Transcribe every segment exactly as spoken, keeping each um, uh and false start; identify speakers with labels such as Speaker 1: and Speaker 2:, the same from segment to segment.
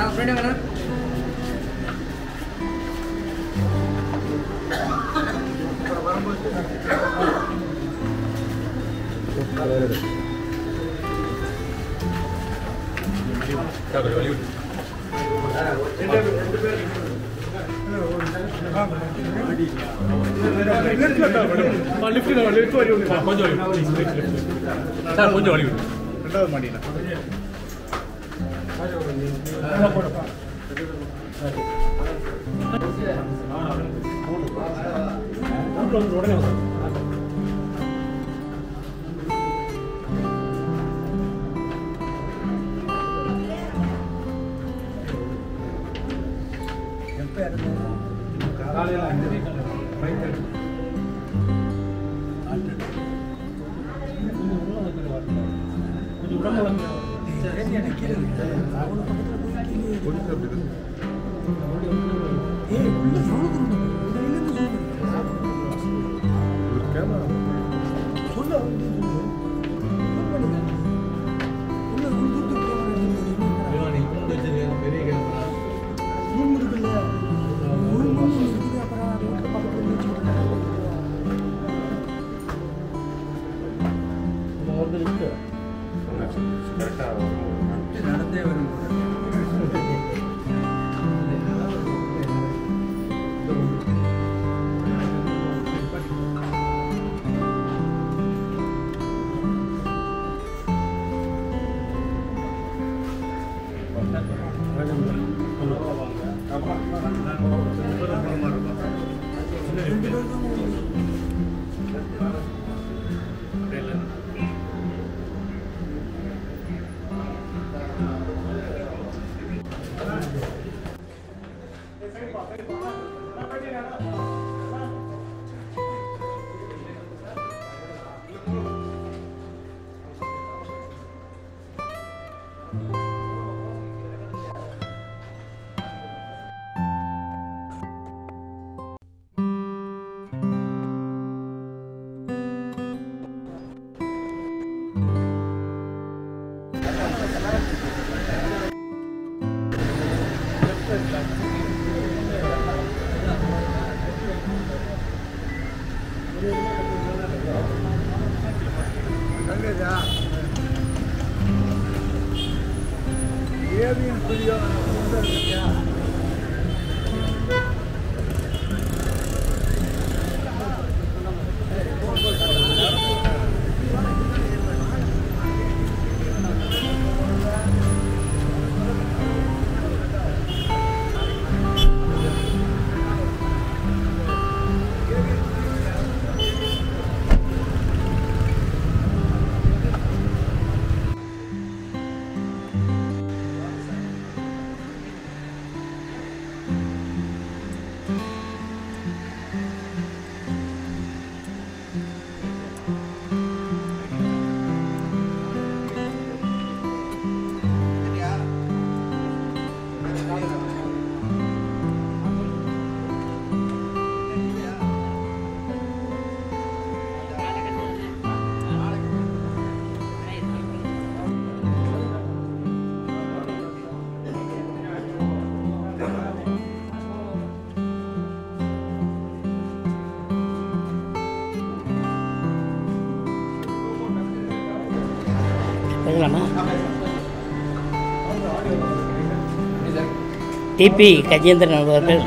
Speaker 1: DP Gajendran அவர்கள்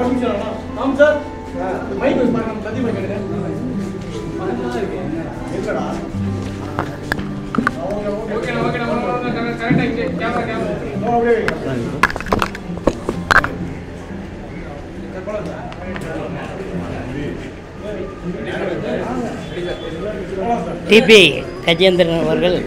Speaker 1: DP Gajendran அவர்கள்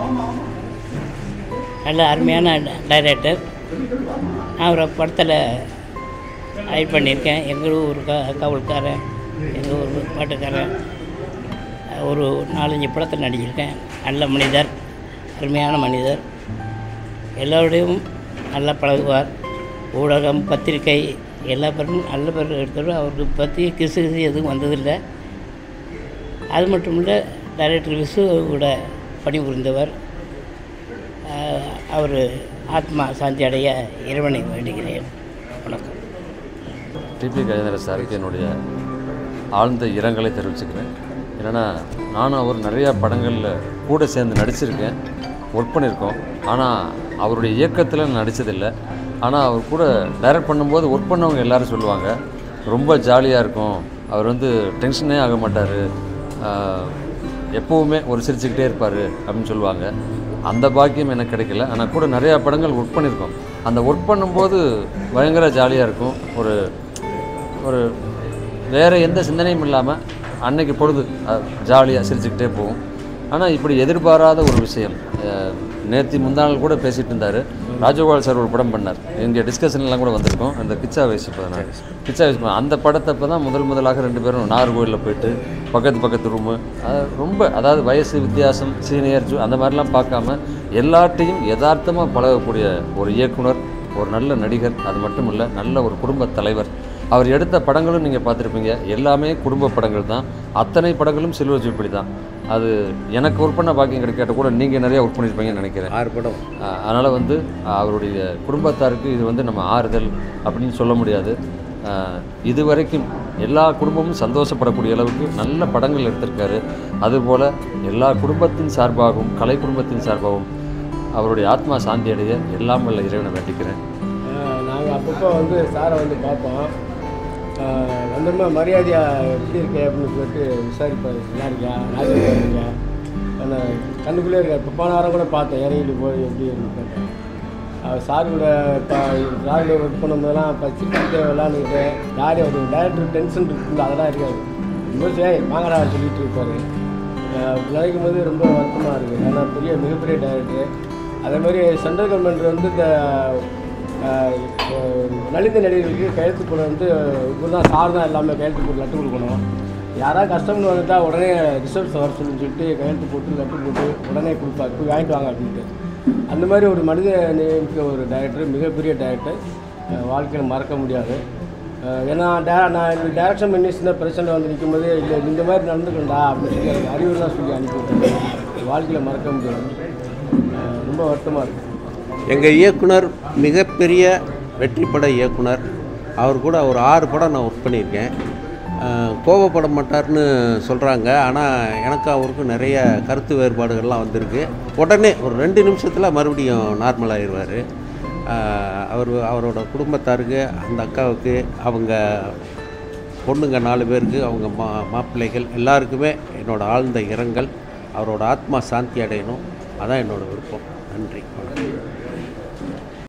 Speaker 1: நல்ல அருமையான டைரக்டர். நான் ஒரு படத்தில் ஆக்ட் பண்ணியிருக்கேன். எங்கள் ஊர் கா காவல்காரன், எங்கள் ஊர் பாட்டுக்காரன், ஒரு நாலஞ்சு படத்தில் நடிச்சிருக்கேன். நல்ல மனிதர், அருமையான மனிதர், எல்லோருடையும் நல்லா பழகுவார். ஊடகம், பத்திரிக்கை எல்லா பேரும் நல்ல பேர் எடுத்தாலும் அவருக்கு பற்றி கிசு கிசு எதுவும் வந்ததில்லை. அது மட்டும் இல்லை, டைரக்டர் விசு கூட பணிபுரிந்தவர். அவர் ஆத்மா சாந்தி அடைய இறைவனை வேண்டுகிறேன். வணக்கம்.
Speaker 2: டிபி கஜேந்திரன் சாருக்கு என்னுடைய ஆழ்ந்த இரங்கலை தெரிவிச்சுக்கிறேன். என்னென்னா நானும் அவர் நிறையா படங்களில் கூட சேர்ந்து நடிச்சிருக்கேன், ஒர்க் பண்ணியிருக்கோம். ஆனால் அவருடைய இயக்கத்தில் நான் நடித்ததில்லை. ஆனால் அவர் கூட டைரக்ட் பண்ணும்போது ஒர்க் பண்ணவங்க எல்லோரும் சொல்லுவாங்க, ரொம்ப ஜாலியாக இருக்கும், அவர் வந்து டென்ஷனே ஆக மாட்டார், எப்போவுமே ஒரு சிரிச்சுக்கிட்டே இருப்பார் அப்படின்னு சொல்லுவாங்க. அந்த பாக்கியம் எனக்கு கிடைக்கல. ஆனால் கூட நிறையா படங்கள் ஒர்க் பண்ணியிருக்கோம். அந்த ஒர்க் பண்ணும்போது பயங்கர ஜாலியாக இருக்கும். ஒரு ஒரு வேறு எந்த சிந்தனையும் இல்லாமல் அன்னைக்கு பொழுது ஜாலியாக சிரிச்சுக்கிட்டே போகும். ஆனால் இப்படி எதிர்பாராத ஒரு விஷயம், நேற்று முந்தாள் கூட பேசிகிட்டு இருந்தார். ராஜகோபால் சார் ஒரு படம் பண்ணார், இங்கே டிஸ்கஷன்லாம் கூட வந்திருக்கோம். அந்த கிச்சா வயசு பதினாறு கிச்சா வயசு அந்த படத்தை இப்போ தான் முதல் முதலாக ரெண்டு பேரும் நாகர்கோவிலில் போயிட்டு பக்கத்து பக்கத்து ரூமு, ரொம்ப அதாவது வயசு வித்தியாசம், சீனியர் ஜூ அந்த மாதிரிலாம் பார்க்காம எல்லார்ட்டையும் யதார்த்தமாக பழகக்கூடிய ஒரு இயக்குனர், ஒரு நல்ல நடிகர். அது மட்டும் இல்லை, நல்ல ஒரு குடும்ப தலைவர். அவர் எடுத்த படங்களும் நீங்கள் பார்த்துருப்பீங்க, எல்லாமே குடும்ப படங்கள் தான். அத்தனை படங்களும் சில்வர் ஜூப்ளி தான். அது எனக்கு ஒர்க் பண்ண பாக்கியம் கிடைக்காட்ட கூட நீங்கள் நிறையா ஒர்க் பண்ணியிருப்பீங்கன்னு நினைக்கிறேன். ஆறு படம். அதனால் வந்து அவருடைய குடும்பத்தாருக்கு இது வந்து நம்ம ஆறுதல் அப்படின்னு சொல்ல முடியாது. இது வரைக்கும் எல்லா குடும்பமும் சந்தோஷப்படக்கூடிய அளவுக்கு நல்ல படங்கள் எடுத்திருக்காரு. அதுபோல் எல்லா குடும்பத்தின் சார்பாகவும் கலை குடும்பத்தின் சார்பாகவும் அவருடைய ஆத்மா சாந்தி அடைய எல்லாம் வல்ல இறைவனை வேண்டிக்கிறேன்.
Speaker 3: நாங்கள் அப்பப்போ வந்து சாரை வந்து பார்ப்போம். வந்தோம்னா மரியாதையாக எப்படி இருக்கே அப்படின்னு சொல்லிட்டு விசாரிப்பார். நல்லா இருக்கியா, நாளைக்கு இருக்கா, ஆனால் கண்ணுக்குள்ளே இருக்கார். இப்போ போன வாரம் கூட பார்த்தேன், இறங்கிட்டு போய் எப்படி இருந்து கேட்டேன். சார் கூட இப்போ சார் கூட ஒர்க் பண்ணும்போதெல்லாம் இப்போ சிக்கிட்டு விளாண்டுக்கிட்டு யாரையும் ஒரு டேரக்டர் டென்ஷன் இருக்குல்ல, அதெல்லாம் இருக்காது. ரொம்ப சரி வாங்கடா சொல்லிட்டு இருப்பார். நினைக்கும் போது ரொம்ப வருத்தமாக இருக்குது. ஏன்னா பெரிய மிகப்பெரிய டேரக்டர். அதேமாதிரி சென்ட்ரல் கவர்மெண்ட் வந்து இந்த நலிந்த நடிகர்களுக்கு கையெழுத்து போட வந்து இவர் தான் சார் தான் எல்லாமே கையெழுத்து போட்டு லட்டு கொடுக்கணும். யாராவது கஷ்டம்னு வந்துட்டால் உடனே ரிசல்ட்ஸ் வர சொல்லி சொல்லிட்டு கையெழுத்து போட்டு லட்டு போட்டு உடனே கொடுப்பார், போய் வாங்கிட்டு வாங்க அப்படின்ட்டு. அந்த மாதிரி ஒரு மனித நியமிக்க ஒரு டைரக்டர், மிகப்பெரிய டைரக்டர், வாழ்க்கையில் மறக்க முடியாது. ஏன்னா டே நான் இந்த டைரக்ஷன் பண்ணி சின்ன பிரச்சனை வந்து நிற்கும்போது இல்லை இந்த மாதிரி நடந்துக்கண்டா அப்படின்னு சொல்லி எனக்கு அறிவுலாம் சொல்லி அனுப்பிவிட்டேன். வாழ்க்கையில் மறக்க முடியாது. ரொம்ப வருத்தமாக இருக்குது.
Speaker 4: எங்கள் இயக்குனர் மிகப்பெரிய வெற்றிப்பட இயக்குனர். அவர் கூட ஒரு ஆறு படம் நான் ஒர்க் பண்ணியிருக்கேன். கோபப்பட மாட்டார்னு சொல்கிறாங்க, ஆனால் எனக்கு அவருக்கு நிறைய கருத்து வேறுபாடுகள்லாம் வந்திருக்கு. உடனே ஒரு ரெண்டு நிமிஷத்தில் மறுபடியும் நார்மல் ஆகிடுவார். அவர் அவரோட குடும்பத்தாருக்கு, அந்த அக்காவுக்கு, அவங்க பொண்ணுங்க நாலு பேருக்கு, அவங்க மா மாப்பிள்ளைகள் எல்லாருக்குமே என்னோடய ஆழ்ந்த இரங்கல். அவரோட ஆத்மா சாந்தி அடையணும், அதான் என்னோடய விருப்பம். நன்றி.